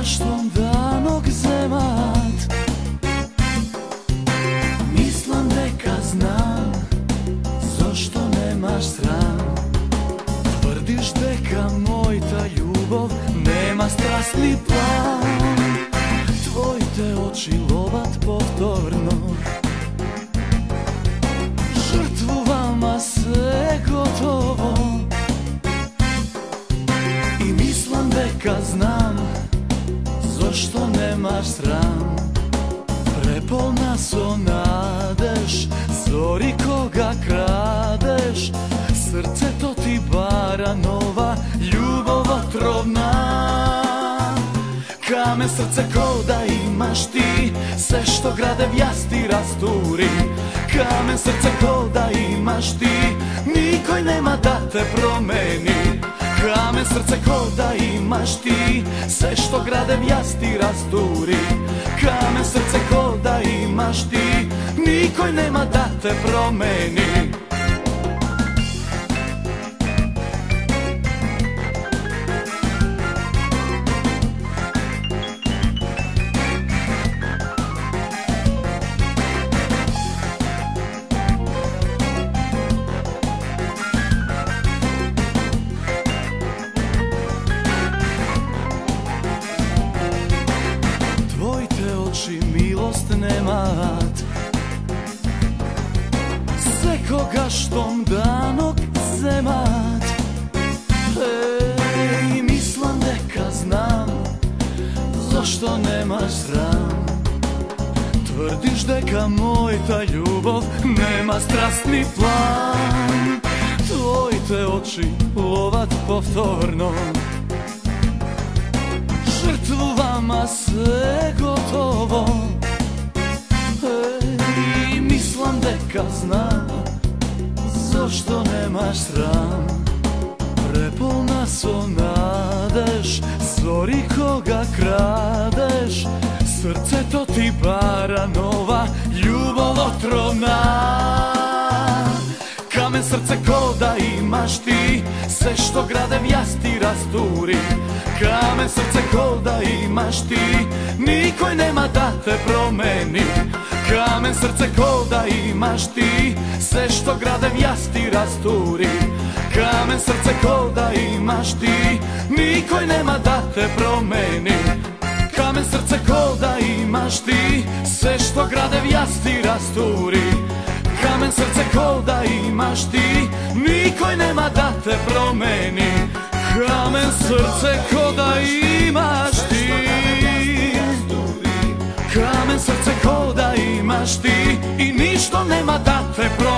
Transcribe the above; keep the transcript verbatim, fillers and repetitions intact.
gaštom danog zemat. Mislim deka znam zašto nemaš sram. Tvrdiš deka moj ta ljubov nema strasni plan. Tvoj te oči lovat povtorno, žrtvu vama sve gotovo. I mislim deka znam zašto nemaš sram. Prepolna so nadeš, zori koga kradeš. Srce to ti bara nova, ljubov otrovna. Kamen srce ko da imaš ti, sve što grade vjasti rasturi. Kamen srce ko da imaš ti, nikoj nema da te promeni. Kamen srce ko da imaš ti, sve što grade vjasti rasturi. Kamen srce ko da imaš ti, nikoj nema da te promeni. Milost nemat, sve koga štom danog zemat. Ej, mislim deka znam zašto nemaš sram. Tvrdiš deka moj ta ljubov nema strasni plan. Tvoj te oči lovat povtorno, žrtvu vama sve gotovo. Ej, mislim deka znam zašto nemaš sram. Prepolna so nadeš, zori koga kradeš. Srce to ti bara nova, ljubov otrovna. Kamen srce ko da imaš ti, sve što grade vjasti rasturi. Kamen srce ko da imaš ti, nikoj nema da te promeni. Kamen srce ko da imaš ti, sve što grade vjasti rasturi. Kamen srce ko da imaš ti, nikoj nema da te promeni. Kamen srce ko da imaš ti, sve što grade vjasti rasturi. Kamen srce ko da imaš ti, nikoj nema da te promeni. Kamen srce ko da imaš ti, kamen srce ko da imaš ti, i ništa nema da te promeni.